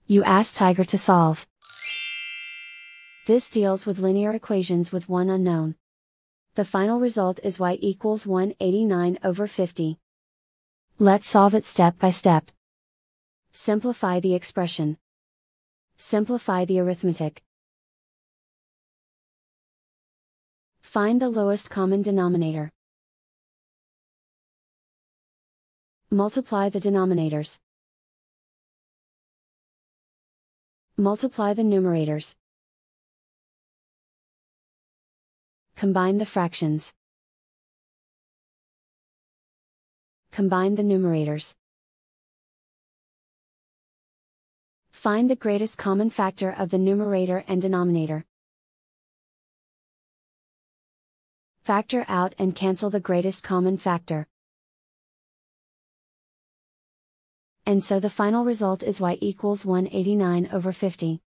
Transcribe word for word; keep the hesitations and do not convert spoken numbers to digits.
You ask Tiger to solve. This deals with linear equations with one unknown. The final result is y equals one hundred eighty-nine over fifty. Let's solve it step by step. Simplify the expression. Simplify the arithmetic. Find the lowest common denominator. Multiply the denominators. Multiply the numerators. Combine the fractions. Combine the numerators. Find the greatest common factor of the numerator and denominator. Factor out and cancel the greatest common factor. And so the final result is y equals one hundred eighty-nine over fifty.